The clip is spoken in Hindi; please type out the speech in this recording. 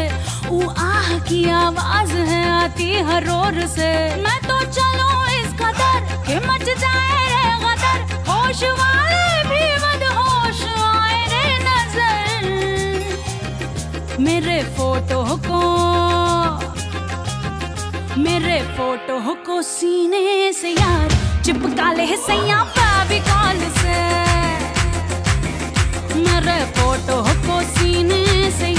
वो आह की आवाज है आती हर रोर से। मैं तो चलूं इस कदर कि मच जाए रे गदर, होश वाले भी बदहोश आए रे नजर। मेरे फोटो को सीने से यार चिपका ले सैया फेविकॉल से। मेरे फोटो को सीने से